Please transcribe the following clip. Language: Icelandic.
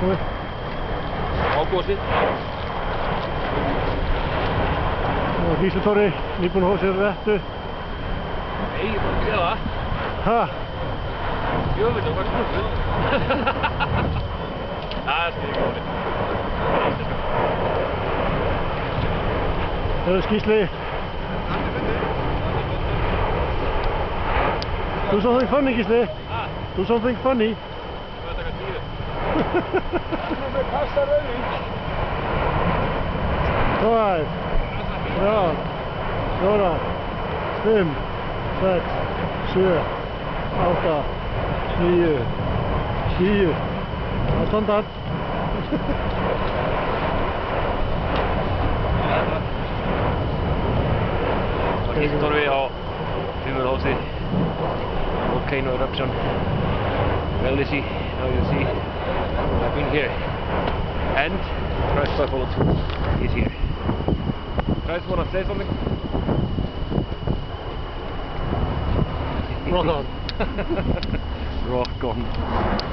Ágósið. Hýslutóri, nýbúinn að hóða sér réttu. Nei, ég bara gera það. Ha? Jöfnir, það var snurður. Það er stíðið góðið. Það er skýsli. Do something funny, Gísli. Do something funny. Það er taka tíður. Það er með pasta rauðvík. 5, 3, 4, 5, 6, 7, 8, 9, 10. Það er standard. Hýslutorfi á fimmvörðuhálsi. Volcano eruption. Well, you see, now you see, I've been here, and Christ is here. Christ, wanna say something? Rock on. Rock on.